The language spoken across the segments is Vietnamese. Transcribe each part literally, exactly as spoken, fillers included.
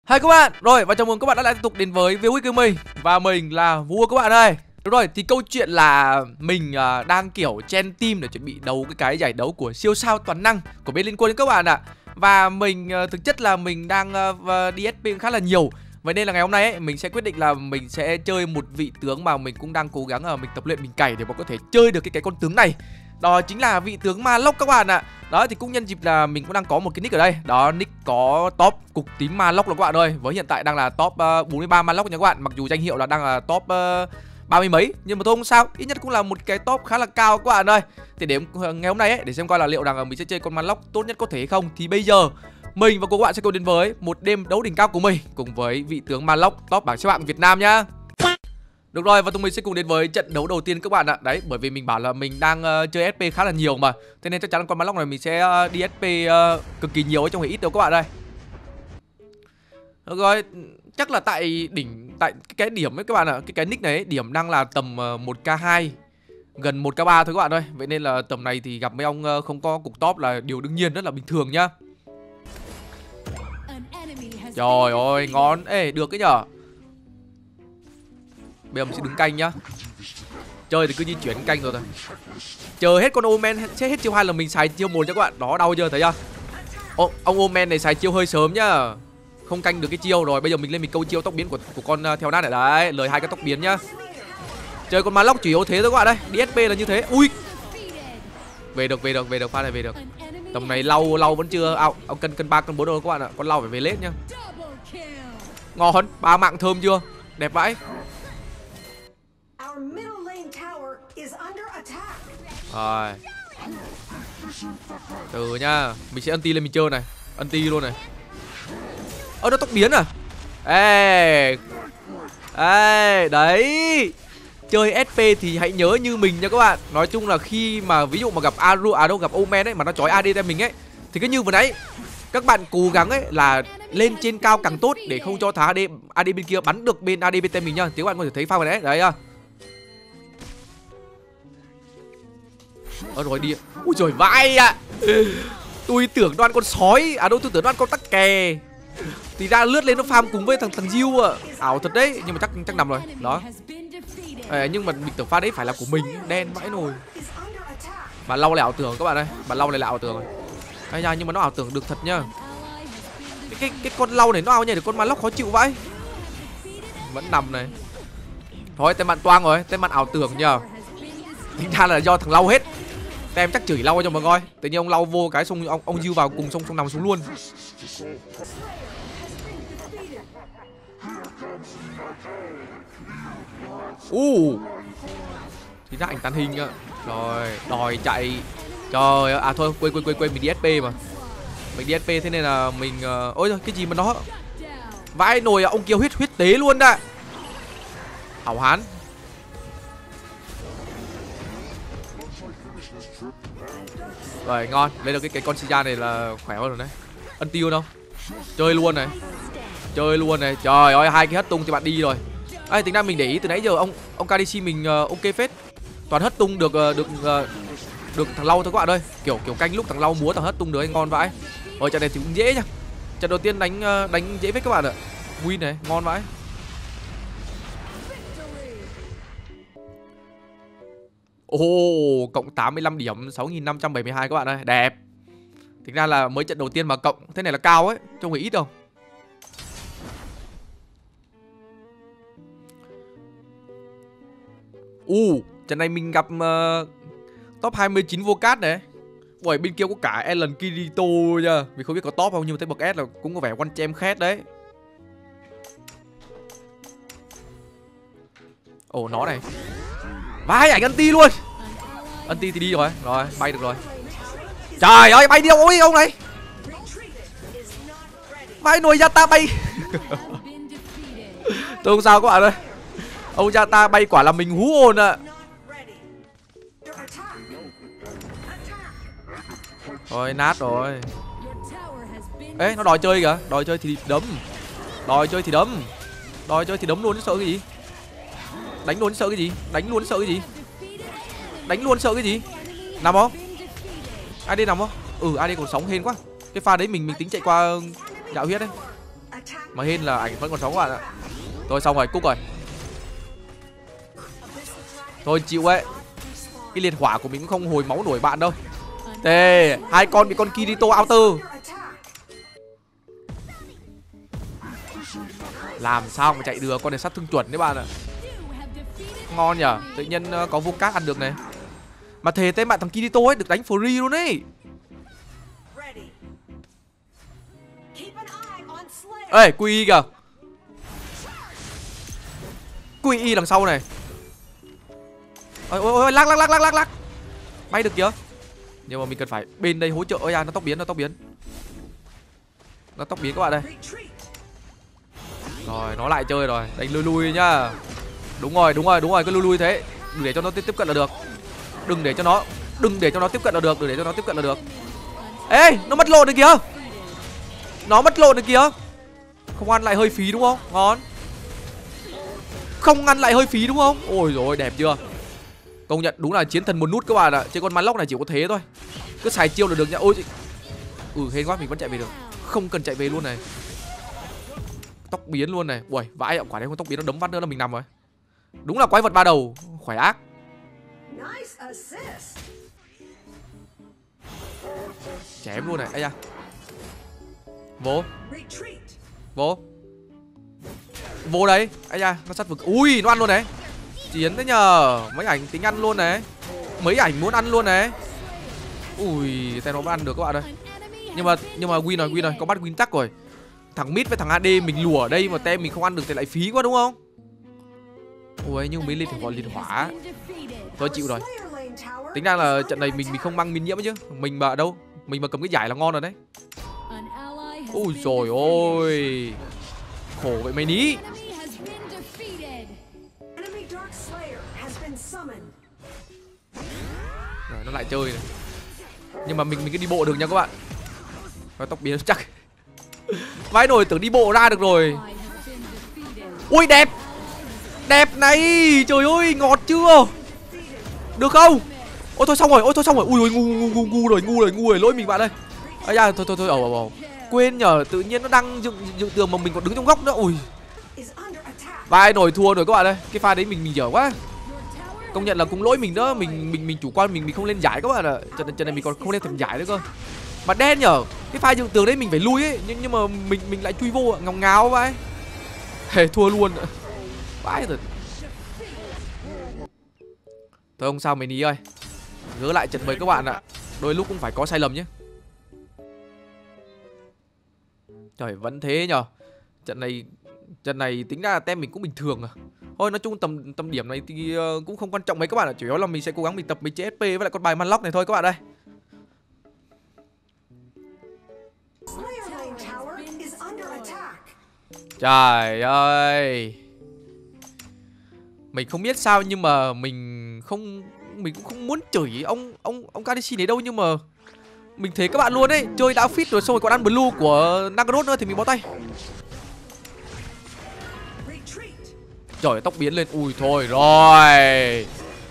Hai các bạn, rồi và chào mừng các bạn đã lại tiếp tục đến với View của mình. Và mình là Vua các bạn ơi. Đúng rồi, thì câu chuyện là mình uh, đang kiểu chen team để chuẩn bị đấu cái cái giải đấu của siêu sao toàn năng của bên Liên Quân các bạn ạ. Và mình uh, thực chất là mình đang uh, đi ét pê khá là nhiều. Vậy nên là ngày hôm nay ấy, mình sẽ quyết định là mình sẽ chơi một vị tướng mà mình cũng đang cố gắng uh, mình tập luyện mình cày để mà có thể chơi được cái cái con tướng này. Đó chính là vị tướng Ma Lốc các bạn ạ. Đó thì cũng nhân dịp là mình cũng đang có một cái nick ở đây. Đó, nick có top cục tím Ma Lốc là các bạn ơi. Với hiện tại đang là top uh, bốn mươi ba Ma Lốc nha các bạn. Mặc dù danh hiệu là đang là top uh, ba mươi mấy, nhưng mà thôi không sao, ít nhất cũng là một cái top khá là cao các bạn ơi. Thì để ngày hôm nay ấy, để xem coi là liệu rằng mình sẽ chơi con Ma Lốc tốt nhất có thể hay không. Thì bây giờ mình và cô các bạn sẽ cùng đến với một đêm đấu đỉnh cao của mình cùng với vị tướng Ma Lốc top bảng xếp hạng Việt Nam nhá. Được rồi, và tụi mình sẽ cùng đến với trận đấu đầu tiên các bạn ạ. Đấy, bởi vì mình bảo là mình đang uh, chơi ét pê khá là nhiều mà. Thế nên chắc chắn con Ma Lốc này mình sẽ uh, đi ét pê uh, cực kỳ nhiều trong ngày ít đâu các bạn ơi. Được rồi, chắc là tại đỉnh, tại cái điểm ấy các bạn ạ. Cái cái nick này ấy, điểm đang là tầm uh, một K hai, gần một K ba thôi các bạn ơi. Vậy nên là tầm này thì gặp mấy ông uh, không có cục top là điều đương nhiên, rất là bình thường nhá. Trời ơi, ngon. Ê, được cái nhở. Bây giờ mình sẽ đứng canh nhá. Chơi thì cứ di chuyển canh rồi thôi. Chờ hết con Omen, sẽ hết chiêu hai là mình xài chiêu một cho các bạn. Đó, đau chưa, thấy chưa? Ô, ông Omen này xài chiêu hơi sớm nhá. Không canh được cái chiêu rồi. Bây giờ mình lên mình câu chiêu tốc biến của của con uh, theo nát ở đấy, lời hai cái tốc biến nhá. Chơi con Ma Lốc chủ yếu thế thôi các bạn ơi. Đi ét pê là như thế. Ui. Về được, về được, về được, pha này về được. Tầm này lau lau vẫn chưa ao, ao cân cân ba cân bốn đâu các bạn ạ. Con lau phải về lết nhá. Ngon, ba mạng thơm chưa? Đẹp vãi. Rồi. Từ nhá, mình sẽ anti lên mình chơi này, anti luôn này. Ơ, nó tốc biến à? Ê. Ê, đấy. Chơi ét pê thì hãy nhớ như mình nha các bạn. Nói chung là khi mà ví dụ mà gặp Aru, à đâu gặp Omen ấy mà nó chói a đê cho mình ấy, thì cứ như vừa nãy các bạn cố gắng ấy là lên trên cao càng tốt để không cho thằng a đê a đê bên kia bắn được bên a đê bên tay mình nhá. Thì các bạn có thể thấy pha này đấy, đấy à. Ờ rồi đi. Ui trời vãi ạ. Tôi tưởng đoan con sói. À đâu, tôi tưởng đoan con tắc kè. Thì ra lướt lên nó farm cùng với thằng thằng Diu à. Ảo thật đấy. Nhưng mà chắc chắc nằm rồi. Đó. Ê, nhưng mà mình tưởng pha đấy phải là của mình. Đen vãi nồi. Bà lau lại ảo tưởng các bạn ơi. Bà lau lại là ảo tưởng rồi. Ây da, nhưng mà nó ảo tưởng được thật nhá. Cái cái, cái con lau này nó ao nhảy được con Ma Lốc khó chịu vãi. Vẫn nằm này. Thôi tên bạn toang rồi. Tên bạn ảo tưởng nhờ. Tính ra là do thằng lau hết. Tem chắc chửi lau cho mà coi. Tự nhiên ông lau vô cái xong ông ông Diu vào cùng xong xong nằm xuống luôn. U. Uh. Thì ra ảnh tàn hình ạ. Rồi, đòi chạy. Trời ơi, à thôi quên quên quên quên mình đi ét pê mà. Mình đi ét pê thế nên là mình uh... ôi giời, cái gì mà nó vãi nồi, ông kia huyết huyết tế luôn đã. Hảo hán. Rồi ngon, lấy được cái cái con Sija này là khỏe hơn rồi đấy. Ân tiêu đâu? Chơi luôn này. Chơi luôn này. Trời ơi, hai cái hất tung thì bạn đi rồi. Ê, tính ra mình để ý từ nãy giờ ông ông ca đê xê mình uh, ok phết. Toàn hất tung được uh, được uh, được thằng lau thôi các bạn ơi. Kiểu kiểu canh lúc thằng lau múa thằng hất tung được anh ngon vãi. Rồi trận này thì cũng dễ nhá. Trận đầu tiên đánh uh, đánh dễ phết các bạn ạ. Win này, ngon vãi. Ồ, oh, cộng tám mươi lăm điểm, sáu nghìn năm trăm bảy mươi hai các bạn ơi, đẹp. Tính ra là mới trận đầu tiên mà cộng thế này là cao ấy, không phải ít đâu. U, uh, trận này mình gặp uh, top hai mươi chín vô cát này. Ui, bên kia có cả Ellen Kirito nha. Vì không biết có top không nhưng mà thấy bậc S là cũng có vẻ one champ khét đấy. Ồ, oh, nó này. Vai ảnh anti luôn. Anti thì đi rồi. Rồi, bay được rồi. Trời ơi, bay đi đâu ôi ông này. Vai nồi Yata bay. Tôi không sao các bạn ơi. Ông Yata bay quả là mình hú hồn ạ. Rồi, nát rồi. Ê, nó đòi chơi kìa. Đòi chơi thì đấm. Đòi chơi thì đấm. Đòi chơi thì đấm luôn chứ sợ cái gì. Đánh luôn sợ cái gì? Đánh luôn sợ cái gì? Đánh luôn sợ cái gì? Nằm không? a đê nằm không? Ừ, a đê còn sống hên quá. Cái pha đấy mình mình tính chạy qua dạo huyết đấy. Mà hên là ảnh vẫn còn sống các bạn ạ. Thôi xong rồi, cúc rồi. Thôi chịu ấy. Cái liệt hỏa của mình cũng không hồi máu nổi bạn đâu. Thế hai con bị con Kirito auto. Làm sao mà chạy được, con này sát thương chuẩn đấy bạn ạ. Ngon nhở, tự nhiên có vô cát ăn được này. Mà thề tên bạn thằng Kirito ấy được đánh free luôn ấy. Ê, quy y kìa. Quy y đằng sau này. Ôi ôi ôi, lắc lắc lắc lắc lắc lắc. Bay được kìa. Nhưng mà mình cần phải bên đây hỗ trợ. Ôi à, nó tốc biến, nó tốc biến. Nó tốc biến các bạn đây. Rồi, nó lại chơi rồi. Đánh lui lui nhá. Đúng rồi, đúng rồi, đúng rồi, cứ lui lui thế. Đừng để cho nó tiếp tiếp cận là được. Đừng để cho nó Đừng để cho nó tiếp cận là được, đừng để cho nó tiếp cận là được. Ê, nó mất lộn rồi kìa. Nó mất lộn rồi kìa. Không ăn lại hơi phí đúng không? Ngon. Không ăn lại hơi phí đúng không? Ôi rồi đẹp chưa? Công nhận đúng là chiến thần một nút các bạn ạ. Chứ con Manlock này chỉ có thế thôi. Cứ xài chiêu là được nhá. Ôi chị. Ừ hên quá mình vẫn chạy về được. Không cần chạy về luôn này. Tốc biến luôn này. Ui vãi ạ, quả đấy con tốc biến nó đấm phát nữa là mình nằm rồi. Đúng là quái vật ba đầu. Khỏe ác. Chém luôn này. Ây da. Vô. Vô. Vô đấy. Ây da, nó sát vực. Ui, nó ăn luôn đấy. Chiến thế nhờ. Mấy ảnh tính ăn luôn này. Mấy ảnh muốn ăn luôn này. Ui, tay nó vẫn ăn được các bạn ơi. Nhưng mà nhưng mà win rồi, win rồi, có bắt win tắc rồi. Thằng mid với thằng a đê mình lùa ở đây mà tem mình không ăn được thì lại phí quá đúng không? Ui, nhưng mấy lên thì gọi liệt hỏa. Tôi chịu rồi. Tính ra là trận này mình mình không mang miên nhiễm chứ. Mình mà đâu, mình mà cầm cái giải là ngon rồi đấy. Ui rồi ôi. Khổ vậy mày ní. Rồi nó lại chơi này. Nhưng mà mình mình cứ đi bộ được nha các bạn. Nó tốc biến chắc. Vãi nổi tưởng đi bộ ra được rồi. Ui đẹp. Đẹp này. Trời ơi ngọt chưa. Được không? Ôi thôi xong rồi, ôi thôi xong rồi. Ui ui ngu ngu ngu ngu rồi, ngu rồi, ngu rồi, lỗi mình bạn ơi. Ây da thôi thôi thôi ẩu ẩu. Quên nhờ, tự nhiên nó đang dựng dựng tường mà mình còn đứng trong góc nữa. Ui. Vãi nổi thua rồi các bạn ơi. Cái pha đấy mình mình dở quá. Công nhận là cũng lỗi mình đó, mình mình mình chủ quan mình mình không lên giải các bạn ạ. Trận trận này mình còn không lên thèm giải nữa cơ. Mà đen nhở, cái pha dựng tường đấy mình phải lui ấy, nhưng nhưng mà mình mình lại chui vô ngáo ngáo vậy. Hề thua luôn. Vãi rồi. Thôi không sao mấy ní ơi. Gỡ lại trận mới các bạn ạ. Đôi lúc cũng phải có sai lầm nhé. Trời vẫn thế nhở. Trận này trận này tính ra là tem mình cũng bình thường à. Thôi nói chung tầm tầm điểm này thì uh, cũng không quan trọng mấy các bạn ạ. Chủ yếu là mình sẽ cố gắng mình tập mình chơi ét pê với lại con bài Manlock này thôi các bạn ơi. Trời ơi. Mình không biết sao nhưng mà mình không mình cũng không muốn chửi ông ông ông Kadishi này đâu, nhưng mà mình thấy các bạn luôn ấy, chơi đã fit rồi xong rồi còn ăn blue của Nagaroth nữa thì mình bó tay. Trời tóc biến lên. Ui thôi rồi.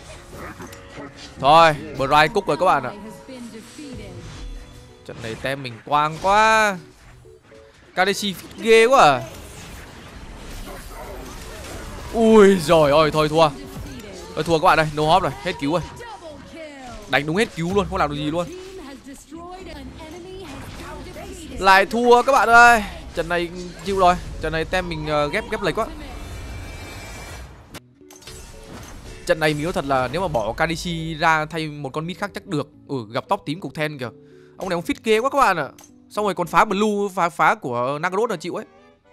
Thôi Bright cúc rồi các bạn ạ. Trận này tem mình quang quá. Kadishi fit ghê quá à. Ui rồi ôi thôi thua. Thôi thua các bạn ơi, no hop rồi, hết cứu rồi. Đánh đúng hết cứu luôn, không làm được gì luôn. Lại thua các bạn ơi. Trận này chịu rồi. Trận này tem mình uh, ghép ghép lệch quá. Trận này mình nói thật là nếu mà bỏ Kadishi ra thay một con mid khác chắc được. Ừ gặp top tím cục then kìa. Ông này ông fit ghê quá các bạn ạ. Xong rồi còn phá blue, phá phá của Nagaroth là chịu ấy.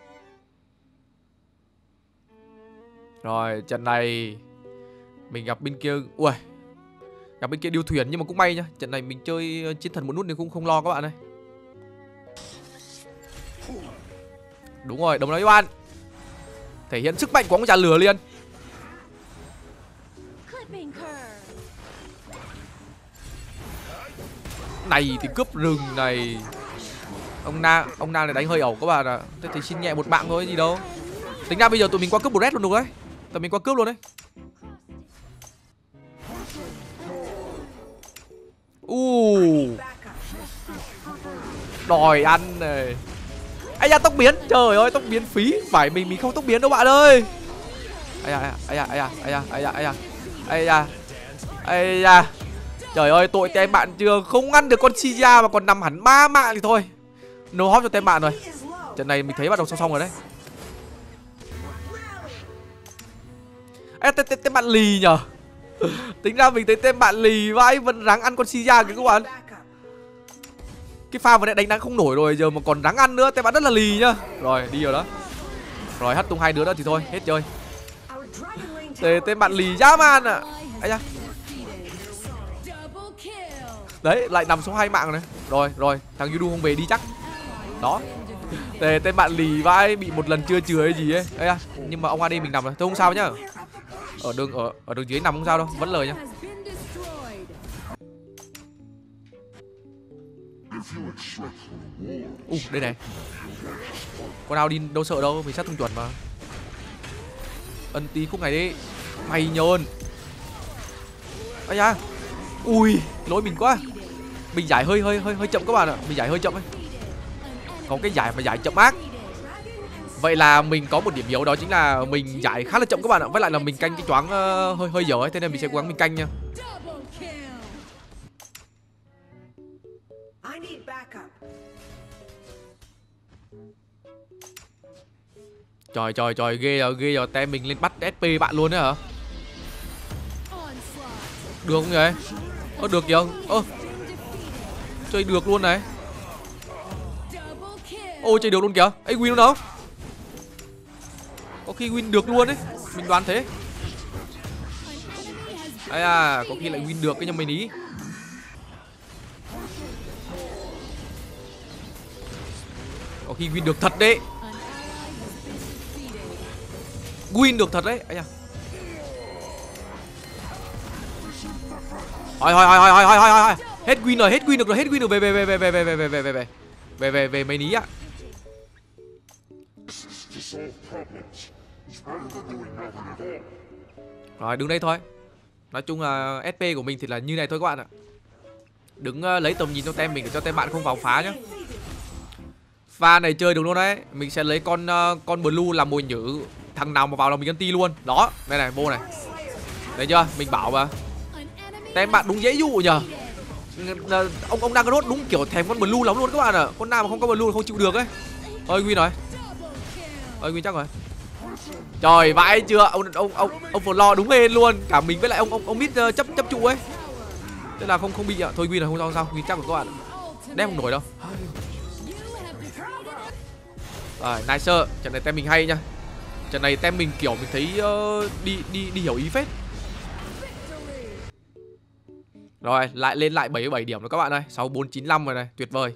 Rồi trận này mình gặp bên kia. Ui. Gặp bên kia điêu thuyền nhưng mà cũng may nhá. Trận này mình chơi chiến thần một nút nên cũng không lo các bạn ơi. Đúng rồi, đồng nói với bạn. Thể hiện sức mạnh của ông già lửa liền. Này thì cướp rừng này. Ông Na, ông Na này đánh hơi ẩu các bạn ạ. Thế thì xin nhẹ một mạng thôi gì đâu. Tính ra bây giờ tụi mình qua cướp Red luôn được đấy. Tụi mình qua cướp luôn đấy. Uh. Đòi ăn này. Ai da, tốc biến. Trời ơi, tốc biến phí. Phải mình mình không tốc biến đâu bạn ơi. Ai da, ai da, ai da, ai da, ai da, ai da, ai da, ai da. Trời ơi, tội tem bạn chưa không ngăn được con Xia mà còn nằm hẳn ba mạng thì thôi. No hop cho tem bạn rồi. Trận này mình thấy bắt đầu song song rồi đấy. Ê, tên, tên, tên bạn lì nhở. Tính ra mình thấy tên bạn lì vãi, vẫn ráng ăn con Xia kìa các bạn. Cái pha vừa nãy đánh đáng không nổi rồi, giờ mà còn ráng ăn nữa, tên bạn rất là lì nhá. Rồi, đi rồi đó. Rồi, hất tung hai đứa đó thì thôi, hết chơi. Tên, tên bạn lì dã man à. Ây da. Đấy, lại nằm số hai mạng rồi này. Rồi, rồi, thằng Yudu không về đi chắc. Đó. Tên, tên bạn lì vãi, bị một lần chưa chừa hay gì ấy. Ây da, nhưng mà ông a đê mình nằm rồi, thôi không sao nhá. Ở đường ở ở đường dưới nằm không sao đâu, vẫn lời nhá. U, uh, đây này. Con nào đi đâu sợ đâu, mình sát tung chuẩn mà. Ân tí khúc này đi. Mày nhơn. Ây da. Ui, lỗi mình quá. Mình giải hơi hơi hơi hơi chậm các bạn ạ, mình giải hơi chậm ấy. Có cái giải mà giải chậm ác. Vậy là mình có một điểm yếu, đó chính là mình giải khá là chậm các bạn ạ. Với lại là mình canh cái choáng uh, hơi hơi dở ấy, thế nên mình sẽ cố gắng mình canh nha. Trời trời trời, ghê rồi, ghê rồi, tem mình lên bắt ét pê bạn luôn đấy hả? Được không vậy? Ơ được kìa. Ơ chơi được luôn này. Ôi chơi được luôn kìa. Ấy win luôn đâu? Có khi win được luôn đấy, mình đoán thế. Ấy à, có khi lại win được cái nhưng mình ý. Có khi win được thật đấy. Win được thật đấy. Ấy à. Hỏi hỏi hỏi hỏi hỏi hỏi hỏi. Hết win rồi, hết win được rồi, hết win được, về về về về về về về về về về về về về về mấy ní ạ. Rồi đứng đây thôi. Nói chung là ét pê của mình thì là như này thôi các bạn ạ. Đứng uh, lấy tầm nhìn cho tem mình để cho tem bạn không vào phá nhá. Pha này chơi được luôn đấy. Mình sẽ lấy con uh, con blue làm mồi nhử. Thằng nào mà vào là mình anti luôn. Đó, đây này, vô này. Đấy chưa, mình bảo mà. Tem bạn đúng dễ dụ nhờ. Ông ông đang có đốt đúng kiểu thèm con blue lắm luôn các bạn ạ. Con nào mà không có blue không chịu được ấy. Ơi win rồi. Ơi win chắc rồi. Trời vãi chưa, ông ông ông ông Flo đúng hên luôn, cả mình với lại ông ông ông mít uh, chấp chấp trụ ấy. Thế là không không bị ạ. Thôi win rồi, không sao không sao, win chắc rồi các bạn. Đép không nổi đâu. Rồi, nice. Trận này tem mình hay nha. Trận này tem mình kiểu mình thấy uh, đi đi đi hiểu ý phết. Rồi, lại lên lại bảy mươi bảy điểm rồi các bạn ơi, sáu bốn chín lăm rồi này, tuyệt vời.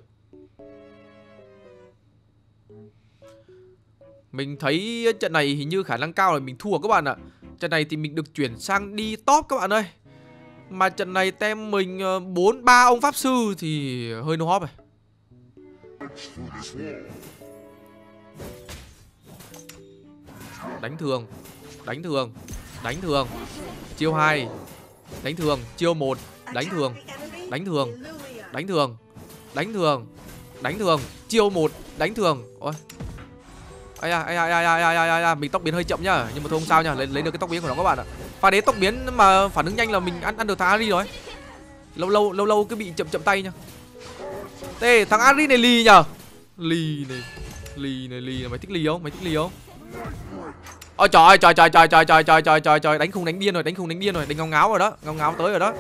Mình thấy trận này hình như khả năng cao là mình thua các bạn ạ. Trận này thì mình được chuyển sang đi top các bạn ơi. Mà trận này tem mình bốn ba ông pháp sư thì hơi no hop này. Đánh thường, đánh thường, đánh thường. Chiêu hai, đánh thường, chiêu một, đánh thường, đánh thường, đánh thường, đánh thường, đánh thường, chiêu một, đánh thường. Ôi. Ai da, ai da, ai da, ai da, ai da, mình tốc biến hơi chậm nhá, nhưng mà thôi không sao nhá, lấy lấy được cái tốc biến của nó các bạn ạ. Pha đế tốc biến mà phản ứng nhanh là mình ăn ăn được thằng Ari rồi. Lâu lâu lâu lâu cứ bị chậm chậm tay nhá. Tê, thằng Ari này lì nhở? Lì này, lì này, lì này, mày thích lì không? Mày thích lì không? Ôi trời ơi, trời trời trời trời trời trời trời trời trời, đánh không đánh điên rồi, đánh không đánh điên rồi, đánh ngáo ngáo rồi đó, ngáo ngáo tới rồi đó.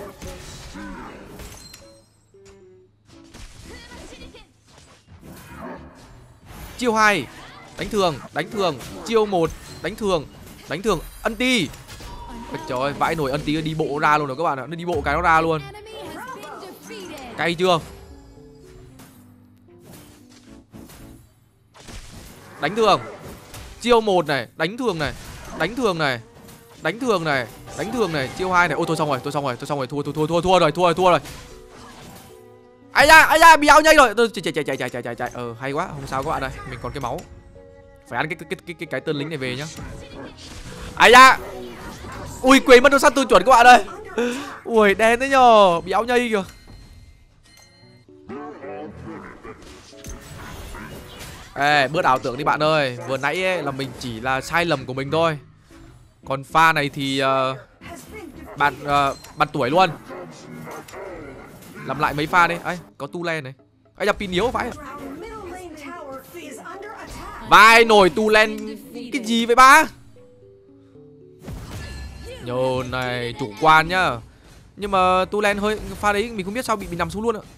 Chiêu hai, đánh thường, đánh thường, chiêu một, đánh thường, đánh thường, anti. Ôi trời ơi, vãi nổi, anti đi bộ ra luôn rồi các bạn ạ, nó đi bộ cái nó ra luôn. Cay chưa? Đánh thường. Chiêu một này, đánh thường này, đánh thường này, đánh thường này, đánh thường này, chiêu hai này. Ôi thôi xong rồi, tôi xong rồi, tôi xong rồi, thua thua thua thua thua rồi, thua rồi, thua rồi. Ai da, ai da, bị áo nhanh rồi. Tôi chạy chạy chạy chạy chạy chạy chạy. Ờ hay quá, không sao các bạn ơi, mình còn cái máu. Phải ăn cái cái cái cái cái tên lính này về nhá. Ai da. Ui quên mất đồ sát tôi chuẩn các bạn ơi. Ui đen thế nhờ, bị áo nhây kìa. Ê, bớt ảo tưởng đi bạn ơi. Vừa nãy ấy, là mình chỉ là sai lầm của mình thôi. Còn pha này thì uh, bạn uh, bạn tuổi luôn. Làm lại mấy pha đi. Ấy, có tu len này. Ấy là pin yếu phải. Vai nổi tu len cái gì vậy ba? Nhờ này chủ quan nhá. Nhưng mà tu len hơi pha đấy mình không biết sao bị mình nằm xuống luôn ạ.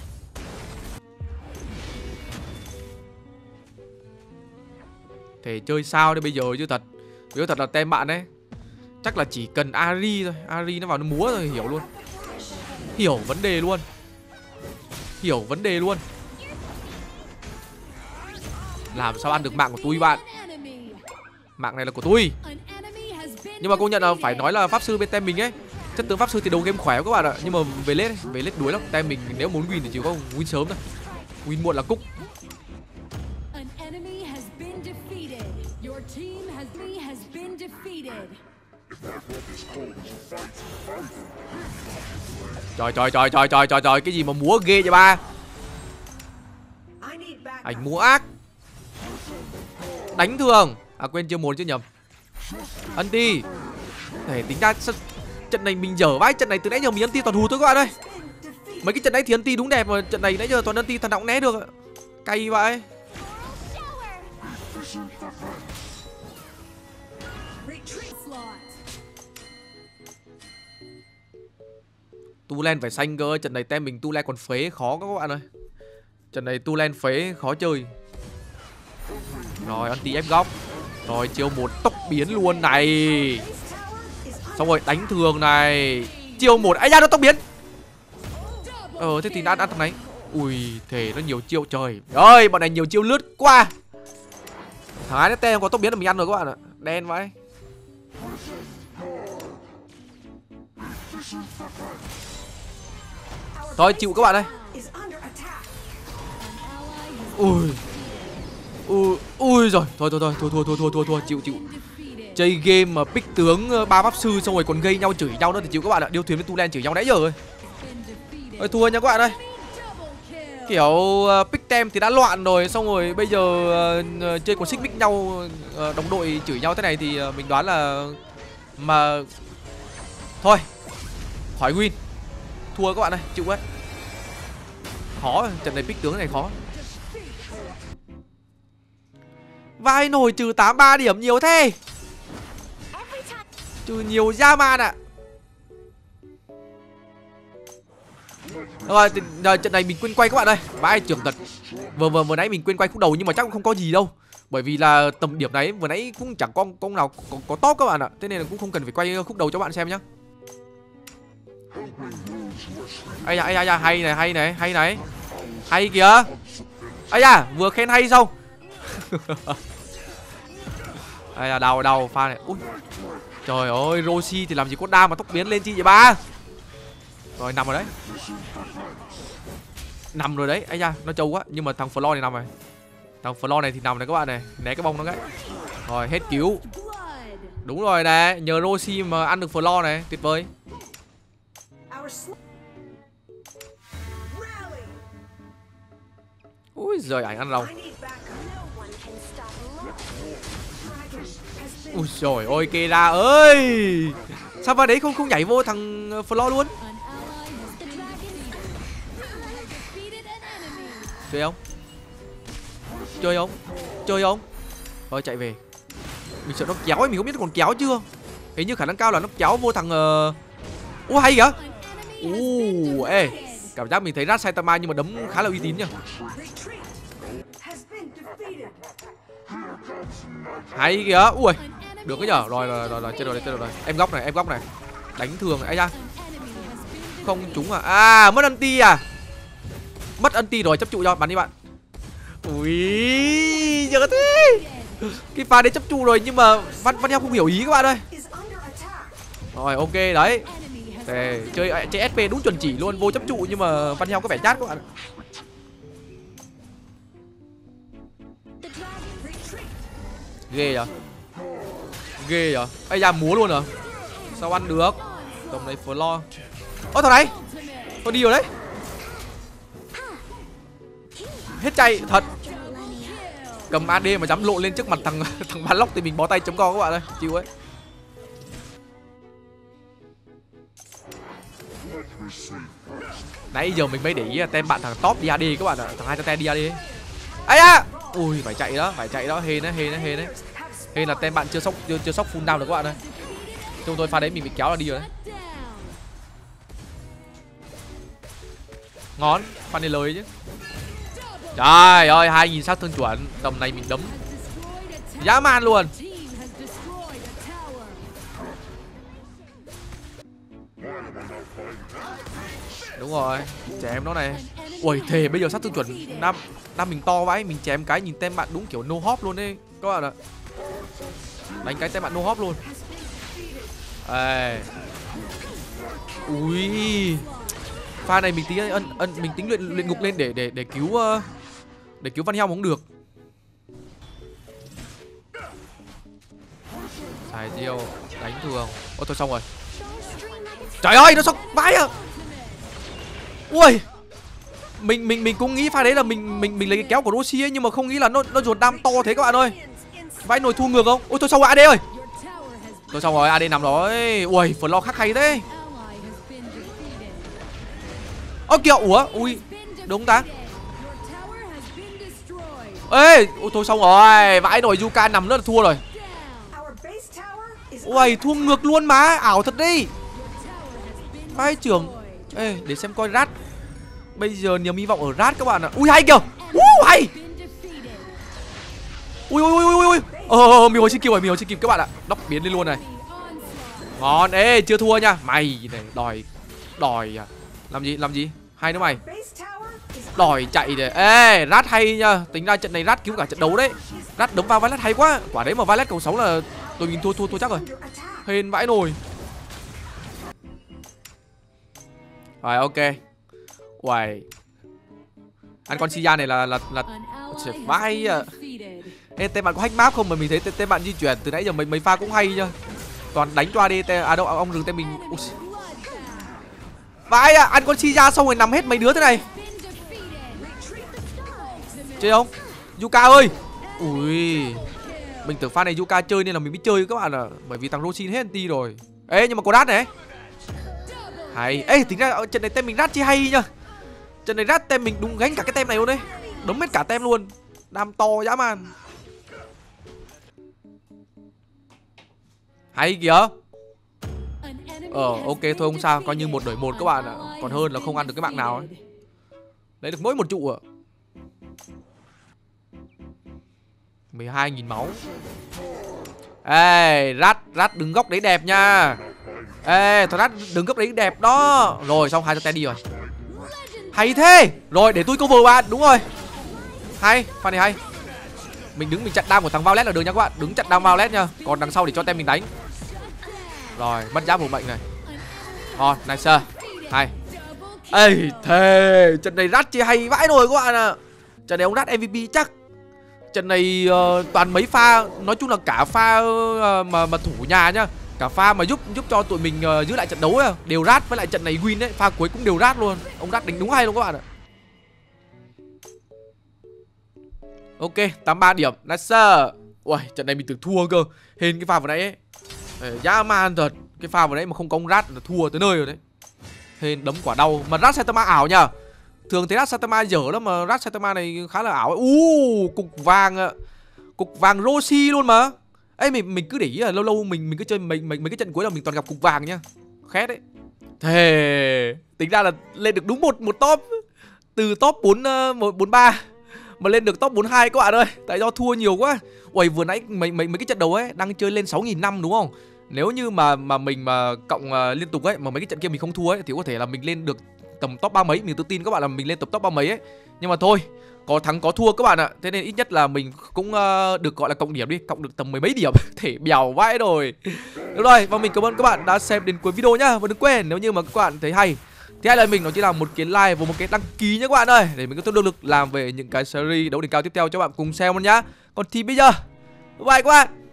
Thể chơi sao đây bây giờ chứ thật. Nếu thật là tem bạn đấy. Chắc là chỉ cần Ari thôi. Ari nó vào nó múa rồi hiểu luôn. Hiểu vấn đề luôn. Hiểu vấn đề luôn. Làm sao ăn được mạng của tôi bạn. Mạng này là của tôi. Nhưng mà công nhận là phải nói là pháp sư bên tem mình ấy. Chất tướng pháp sư thì đầu game khỏe các bạn ạ. Nhưng mà về lết về lết đuối lắm. Tem mình nếu muốn win thì chỉ có win sớm thôi. Win muộn là cúc. Trời trời trời trời trời trời trời, cái gì mà múa ghê vậy ba. Anh múa ác. Đánh thường. À quên chưa một chứ nhầm. Anti. Để tính ra trận này mình dở vãi, trận này từ nãy giờ mình anti toàn hù thôi các bạn ơi. Mấy cái trận đấy thì anti đúng đẹp mà trận này nãy giờ toàn anti thằng nào cũng né được. Cay vậy. Tu len phải xanh cơ, trận này tem mình tu len còn phế khó các bạn ơi. Trận này tu len phế khó chơi. Rồi anti ép góc. Rồi chiêu một tốc biến luôn này. Xong rồi đánh thường này. Chiêu một ấy ra nó tốc biến. Ờ thế thì ăn ăn thằng này. Ui thể nó nhiều chiêu trời ơi, bọn này nhiều chiêu lướt qua. Thằng ai nó tem có tốc biến là mình ăn rồi các bạn ạ. Đen vậy. Thôi chịu các bạn ơi. Ui. Ui, ui rồi. Thôi thôi thôi, thua thua thua thua thua thua, chịu chịu. Chơi game mà pick tướng ba pháp sư xong rồi còn gây nhau chửi nhau nữa thì chịu các bạn ạ. Điêu thuyền với tu len chửi nhau nãy giờ rồi. Ôi thua nha các bạn ơi. Kiểu uh, pick tem thì đã loạn rồi, xong rồi bây giờ uh, chơi còn xích mích nhau, uh, đồng đội chửi nhau thế này thì uh, mình đoán là mà thôi khỏi win. Thua các bạn ơi, chịu ấy. Khó, trận này pick tướng này khó. Vai nổi trừ tám mươi ba điểm nhiều thế. Trừ nhiều ra man ạ. Rồi, rồi trận này mình quên quay các bạn ơi. Vai trưởng thật. Vừa vừa vừa nãy mình quên quay khúc đầu nhưng mà chắc cũng không có gì đâu. Bởi vì là tầm điểm này vừa nãy cũng chẳng có con nào có, có top các bạn ạ. Thế nên là cũng không cần phải quay khúc đầu cho bạn xem nhá. Ây da, ây da, hay này, hay này, hay này. Hay kìa. Ây da, vừa khen hay xong. Ây da, đau đau pha này. Ui. Trời ơi, Roshi thì làm gì có đam mà tốc biến lên chi vậy ba. Rồi nằm rồi đấy. Nằm rồi đấy. Ây da, nó trâu quá. Nhưng mà thằng Flo này nằm rồi. Thằng Flo này thì nằm này các bạn này. Né cái bông nó cái. Rồi hết cứu. Đúng rồi nè. Nhờ Roshi mà ăn được Flo này. Tuyệt vời. Ui giời, ảnh ăn rồng. Ui trời ơi, Kera ơi. Sao vào đấy không không nhảy vô thằng Flo luôn. Chơi không? Chơi không? Chơi không? Thôi chạy về. Mình sợ nó kéo ấy, mình không biết nó còn kéo chưa. Hình như khả năng cao là nó kéo vô thằng uh... Ủa hay kìa. Ồ, ê. Cảm giác mình thấy Rat Saitama nhưng mà đấm khá là uy tín nhá. Hay kìa. Ui. Được cái nhở. Rồi rồi rồi rồi, chết rồi, chết rồi, rồi. Em góc này, em góc này. Đánh thường này. Ây da. Không trúng à. À, mất anti à. Mất anti rồi, chấp trụ cho bắn đi bạn. Ui, giờ thế. Cái pha đấy chấp trụ rồi nhưng mà Văn Văn Heo không hiểu ý các bạn ơi. Rồi ok đấy. Để chơi chơi ét pê đúng chuẩn chỉ luôn, vô chấp trụ nhưng mà Văn Heo có vẻ chát các bạn. Ghê vậy. Ghê vậy. Ây da, múa luôn à. Sao ăn được. Tầm này Flo. Ơ thằng này. Tôi đi rồi đấy. Hết chạy thật. cầm a đê mà dám lộ lên trước mặt thằng thằng Balok thì mình bó tay chấm co các bạn ơi, chịu ấy. Nãy giờ mình mới để ý tem bạn thằng top đi a đê các bạn ạ, thằng hai ten đi a đê. Ấy à, ui phải chạy đó, phải chạy đó, hên đấy, hên đấy, hên đấy. Hên là tem bạn chưa sốc chưa, chưa sốc full down được các bạn ơi. Chúng tôi pha đấy mình bị kéo là đi rồi đấy. Ngon, pha này lời chứ. Trời ơi, hai nghìn sát thương chuẩn, tầm này mình đấm dã man luôn. Đúng rồi, chém nó này. Ui thề bây giờ sát thương chuẩn nam nam mình to vãi, mình chém cái nhìn tem bạn đúng kiểu no hop luôn đấy các bạn ạ. Đánh cái tem bạn no hop luôn. Ê. Ui. Pha này mình tính ân, ân mình tính luyện luyện ngục lên để để để cứu uh, để cứu Van Heo cũng được. Xài chiêu đánh thường. Ôi thôi xong rồi. Trời ơi nó xong vãi à. Ui. Mình mình mình cũng nghĩ pha đấy là mình mình mình lấy cái kéo của Roshi ấy, nhưng mà không nghĩ là nó nó ruột đam to thế các bạn ơi. Vãi nồi thua ngược không? Ôi thôi xong rồi a đê ơi. Thôi xong rồi a đê nằm rồi. Ui Flo khắc hay thế. Ơ kìa, ủa, ui, đúng ta. Ê, ôi thôi xong rồi, vãi nồi Yuka nằm nữa là thua rồi. Ui, thua ngược luôn mà, ảo thật đi. Vãi trưởng. Ê, để xem coi Rat. Bây giờ niềm hy vọng ở Rat các bạn ạ. Ui hay kìa. Uh, hay. Ui ui ui ui ui. Ờ, mình hồi chưa kịp rồi, mình hồi chưa kịp các bạn ạ. Đóc biến lên luôn này. Ngon, ê, chưa thua nha. Mày này, đòi đòi à. Làm gì, làm gì? Hay nữa mày. Đòi chạy để. Ê, Rat hay nha. Tính ra trận này Rat cứu cả trận đấu đấy. Rat đấm vào Violet hay quá. Quả đấy mà Violet cầu sáu là tôi nhìn thua thua thua chắc rồi. Hên vãi nồi. Rồi ok. Uầy. Ăn con Sia này là là là vãi à. Ê, tên bạn có hack map không mà mình thấy tên, tên bạn di chuyển từ nãy giờ mấy mấy pha cũng hay nha. Toàn đánh cho a đê. À đâu, ông dừng tên mình. Ui. Vãi à, ăn con Sia xong rồi nằm hết mấy đứa thế này. Chơi không? Yuka ơi. Ui. Mình tưởng pha này Yuka chơi nên là mình biết chơi các bạn ạ. Bởi vì thằng Rosin hết anti rồi. Ê nhưng mà có Rat này. Hay. Ê tính ra trận này tem mình Rat chi hay nhá. Trận này Rat tem mình đúng gánh cả cái tem này luôn đấy. Đấm hết cả tem luôn. Đam to dã man. Hay kìa. Ờ ok thôi không sao, coi như một đổi một các bạn ạ. Còn hơn là không ăn được cái mạng nào ấy. Lấy được mỗi một trụ ạ. mười hai nghìn máu. Ê, Rat, Rat đứng góc đấy đẹp nha. Ê, thôi Rat đứng góc đấy đẹp đó. Rồi xong hai cho ten đi rồi. Hay thế. Rồi để tôi cover bạn, đúng rồi. Hay, pha này hay. Mình đứng mình chặn đam của thằng Violet là được nha các bạn. Đứng chặn đam Violet nha. Còn đằng sau để cho tem mình đánh. Rồi, mất giáp một mệnh này. Ngon, nice. Hay. Ê, thề trận này Rat chỉ hay vãi rồi các bạn ạ. À. Trận này ông Rat em vê pê chắc. Trận này uh, toàn mấy pha, nói chung là cả pha uh, mà mà thủ nhà nhá, cả pha mà giúp giúp cho tụi mình uh, giữ lại trận đấu ấy, đều Rat, với lại trận này win đấy, pha cuối cũng đều Rat luôn. Ông Rat đánh đúng hay luôn các bạn ạ. Ok, tám mươi ba điểm, nice. Ui, trận này mình tưởng thua cơ. Hên cái pha vừa nãy ấy. Dã man thật. Cái pha vừa nãy mà không có ông Rat là thua tới nơi rồi đấy. Hên đấm quả đau. Mà Rat Saitama ảo nhá. Thường thấy Rat Saitama dở lắm mà Rat Saitama này khá là ảo. U cục vàng ạ. Cục vàng Roshi luôn mà. Ê mình mình cứ để ý là lâu lâu mình mình cứ chơi mình mình mấy cái trận cuối là mình toàn gặp cục vàng nhá. Khét đấy. Thề. Tính ra là lên được đúng một một top. Từ top bốn bốn ba mà lên được top bốn hai các bạn ơi. Tại do thua nhiều quá. Uầy vừa nãy mấy mấy mấy cái trận đấu ấy đang chơi lên sáu nghìn năm đúng không? Nếu như mà mà mình mà cộng uh, liên tục ấy mà mấy cái trận kia mình không thua ấy thì có thể là mình lên được tầm top ba mấy, mình tự tin các bạn là mình lên tập top ba mấy ấy. Nhưng mà thôi, có thắng có thua các bạn ạ. Thế nên ít nhất là mình cũng uh, được gọi là cộng điểm đi, cộng được tầm mười mấy điểm. Thể bèo vãi rồi. Được rồi, và mình cảm ơn các bạn đã xem đến cuối video nhá. Và đừng quên nếu như mà các bạn thấy hay thì hãy lại mình nó chỉ là một cái like và một cái đăng ký nhé các bạn ơi, để mình có thêm động lực làm về những cái series đấu đỉnh cao tiếp theo cho bạn cùng xem luôn nhá. Còn thì bây giờ bye bye các bạn.